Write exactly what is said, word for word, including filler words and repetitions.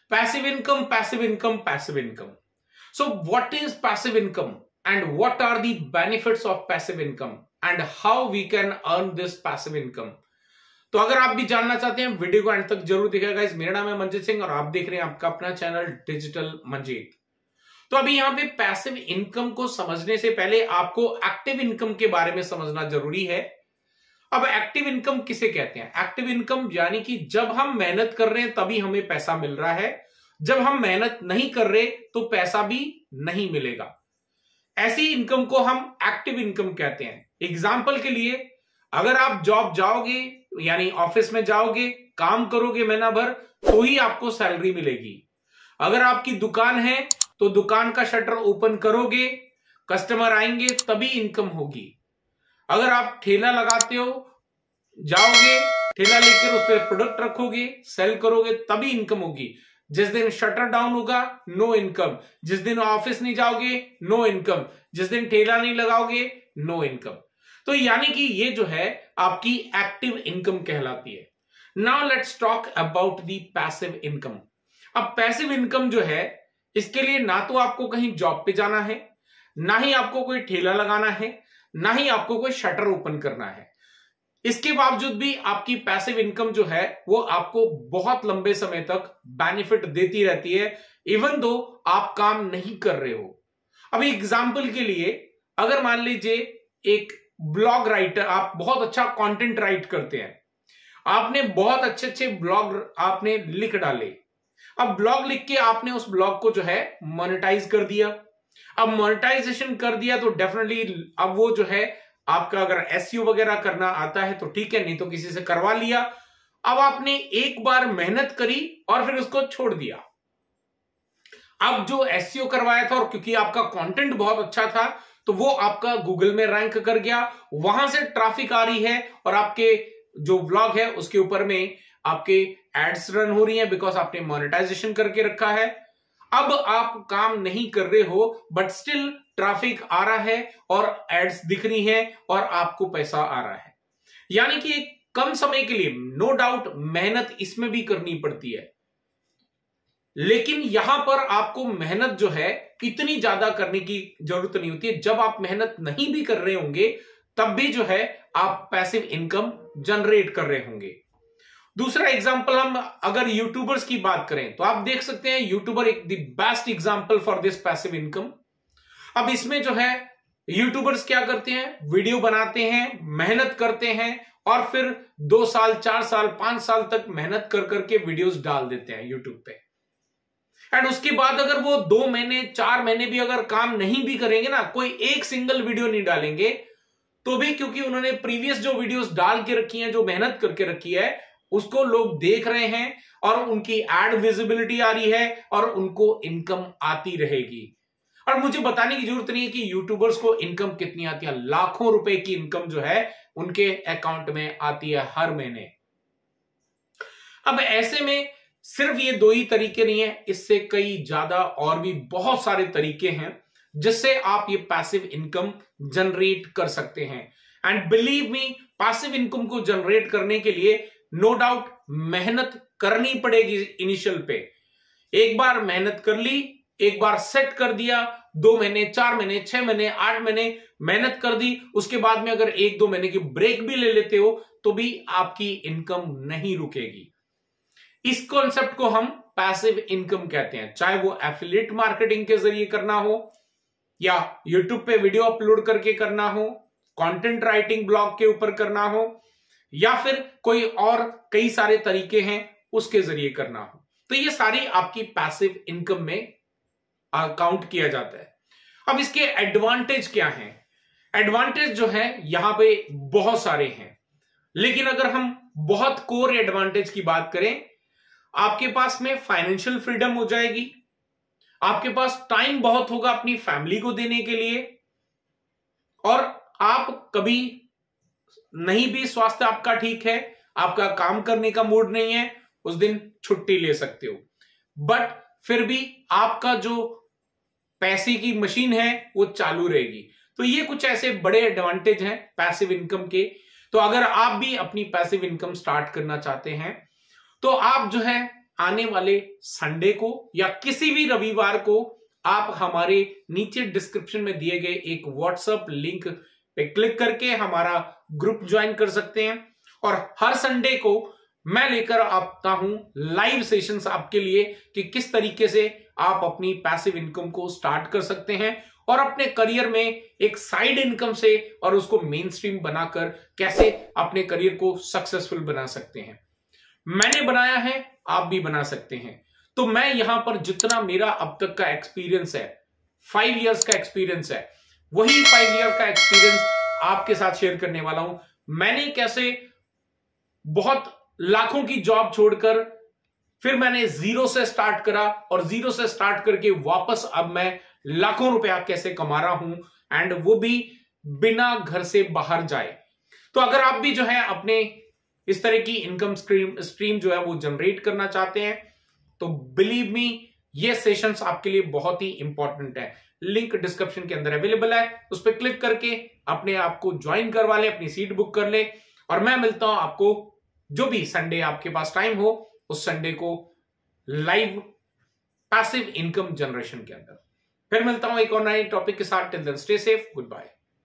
Passive income, passive income, passive income. So what is passive income and what are the benefits of passive income and how we can earn this passive income? तो अगर आप भी जानना चाहते हैं video को and तक जरूर देखिएगा गाइस। मेरा नाम है मंजीत सिंह और आप देख रहे हैं आपका अपना चैनल डिजिटल मंजीत। तो अभी यहाँ पे पैसिव इनकम को समझने से पहले आपको एक्टिव इनकम के बारे में समझना जरूरी है। अब एक्टिव इनकम किसे कहते हैं? एक्टिव इनकम यानी कि जब हम मेहनत कर रहे हैं तभी हमें पैसा मिल रहा है, जब हम मेहनत नहीं कर रहे तो पैसा भी नहीं मिलेगा। ऐसी इनकम को हम एक्टिव इनकम कहते हैं। एग्जाम्पल के लिए, अगर आप जॉब जाओगे यानी ऑफिस में जाओगे, काम करोगे महीना भर तो ही आपको सैलरी मिलेगी। अगर आपकी दुकान है तो दुकान का शटर ओपन करोगे, कस्टमर आएंगे तभी इनकम होगी। अगर आप ठेला लगाते हो, जाओगे ठेला लेकर उस पर प्रोडक्ट रखोगे, सेल करोगे तभी इनकम होगी। जिस दिन शटर डाउन होगा नो इनकम, जिस दिन ऑफिस नहीं जाओगे नो इनकम, जिस दिन ठेला नहीं लगाओगे नो इनकम। तो यानी कि ये जो है आपकी एक्टिव इनकम कहलाती है। Now let's talk about the passive income. अब पैसिव इनकम जो है, इसके लिए ना तो आपको कहीं जॉब पे जाना है, ना ही आपको कोई ठेला लगाना है, ना ही आपको कोई शटर ओपन करना है। इसके बावजूद भी आपकी पैसिव इनकम जो है वो आपको बहुत लंबे समय तक बेनिफिट देती रहती है, इवन दो आप काम नहीं कर रहे हो। अभी एग्जाम्पल के लिए, अगर मान लीजिए एक ब्लॉग राइटर, आप बहुत अच्छा कंटेंट राइट करते हैं, आपने बहुत अच्छे अच्छे ब्लॉग आपने लिख डाले। अब ब्लॉग लिख के आपने उस ब्लॉग को जो है मोनेटाइज कर दिया। अब मोनेटाइजेशन कर दिया तो डेफिनेटली अब वो जो है आपका, अगर एसईओ वगैरह करना आता है तो ठीक है, नहीं तो किसी से करवा लिया। अब आपने एक बार मेहनत करी और फिर उसको छोड़ दिया। अब जो एसईओ करवाया था और क्योंकि आपका कंटेंट बहुत अच्छा था तो वो आपका गूगल में रैंक कर गया, वहां से ट्रैफिक आ रही है और आपके जो ब्लॉग है उसके ऊपर में आपके एड्स रन हो रही हैं, बिकॉज आपने मोनेटाइजेशन करके रखा है। अब आप काम नहीं कर रहे हो बट स्टिल ट्रैफिक आ रहा है और एड्स दिख रही हैं और आपको पैसा आ रहा है। यानी कि कम समय के लिए नो डाउट मेहनत इसमें भी करनी पड़ती है, लेकिन यहां पर आपको मेहनत जो है इतनी ज्यादा करने की जरूरत नहीं होती है। जब आप मेहनत नहीं भी कर रहे होंगे तब भी जो है आप पैसिव इनकम जनरेट कर रहे होंगे। दूसरा एग्जांपल, हम अगर यूट्यूबर्स की बात करें तो आप देख सकते हैं यूट्यूबर एक the best example for this passive income. अब इसमें जो है यूट्यूबर्स क्या करते हैं, वीडियो बनाते हैं, मेहनत करते हैं और फिर दो साल चार साल पांच साल तक मेहनत कर करके वीडियोस डाल देते हैं यूट्यूब पे। एंड उसके बाद अगर वो दो महीने चार महीने भी अगर काम नहीं भी करेंगे ना, कोई एक सिंगल वीडियो नहीं डालेंगे, तो भी क्योंकि उन्होंने प्रीवियस जो वीडियोस डाल के रखी हैं, जो मेहनत करके रखी है, उसको लोग देख रहे हैं और उनकी एड विजिबिलिटी आ रही है और उनको इनकम आती रहेगी। और मुझे बताने की जरूरत नहीं है कि यूट्यूबर्स को इनकम कितनी आती है, लाखों रुपए की इनकम जो है उनके अकाउंट में आती है हर महीने। अब ऐसे में सिर्फ ये दो ही तरीके नहीं है, इससे कई ज्यादा और भी बहुत सारे तरीके हैं जिससे आप ये पैसिव इनकम जनरेट कर सकते हैं। And believe me, passive income को जनरेट करने के लिए नो डाउट मेहनत करनी पड़ेगी। इनिशियल पे एक बार मेहनत कर ली, एक बार सेट कर दिया, दो महीने चार महीने छह महीने आठ महीने मेहनत कर दी, उसके बाद में अगर एक दो महीने की ब्रेक भी ले लेते हो तो भी आपकी इनकम नहीं रुकेगी। इस कॉन्सेप्ट को हम पैसिव इनकम कहते हैं, चाहे वो एफिलिएट मार्केटिंग के जरिए करना हो या यूट्यूब पे वीडियो अपलोड करके करना हो, कंटेंट राइटिंग ब्लॉग के ऊपर करना हो, या फिर कोई और कई सारे तरीके हैं उसके जरिए करना हो। तो ये सारी आपकी पैसिव इनकम में काउंट किया जाता है। अब इसके एडवांटेज क्या हैं? एडवांटेज जो है यहां पे बहुत सारे हैं, लेकिन अगर हम बहुत कोर एडवांटेज की बात करें, आपके पास में फाइनेंशियल फ्रीडम हो जाएगी, आपके पास टाइम बहुत होगा अपनी फैमिली को देने के लिए, और आप कभी नहीं भी स्वास्थ्य आपका ठीक है, आपका काम करने का मूड नहीं है, उस दिन छुट्टी ले सकते हो, बट फिर भी आपका जो पैसे की मशीन है वो चालू रहेगी। तो ये कुछ ऐसे बड़े एडवांटेज हैं पैसिव इनकम के। तो अगर आप भी अपनी पैसिव इनकम स्टार्ट करना चाहते हैं तो आप जो है आने वाले संडे को या किसी भी रविवार को आप हमारे नीचे डिस्क्रिप्शन में दिए गए एक व्हाट्सएप लिंक पे क्लिक करके हमारा ग्रुप ज्वाइन कर सकते हैं। और हर संडे को मैं लेकर आता हूं लाइव सेशंस आपके लिए कि किस तरीके से आप अपनी पैसिव इनकम को स्टार्ट कर सकते हैं और अपने करियर में एक साइड इनकम से और उसको मेन स्ट्रीम बनाकर कैसे अपने करियर को सक्सेसफुल बना सकते हैं। मैंने बनाया है, आप भी बना सकते हैं। तो मैं यहां पर जितना मेरा अब तक का एक्सपीरियंस है, फाइव इयर्स का एक्सपीरियंस है, वही फाइव ईयर का एक्सपीरियंस आपके साथ शेयर करने वाला हूं। मैंने कैसे बहुत लाखों की जॉब छोड़कर फिर मैंने जीरो से स्टार्ट करा और जीरो से स्टार्ट करके वापस अब मैं लाखों रुपया कैसे कमा रहा हूं, एंड वो भी बिना घर से बाहर जाए। तो अगर आप भी जो है अपने इस तरह की इनकम स्ट्रीम स्ट्रीम जो है वो जनरेट करना चाहते हैं तो बिलीव मी ये सेशंस आपके लिए बहुत ही इंपॉर्टेंट है। लिंक डिस्क्रिप्शन के अंदर अवेलेबल है, उस पर क्लिक करके अपने आप को ज्वाइन करवा ले, अपनी सीट बुक कर ले। और मैं मिलता हूं आपको जो भी संडे आपके पास टाइम हो उस संडे को लाइव पैसिव इनकम जनरेशन के अंदर। फिर मिलता हूं एक और नए टॉपिक के साथ। Till then stay safe, good bye.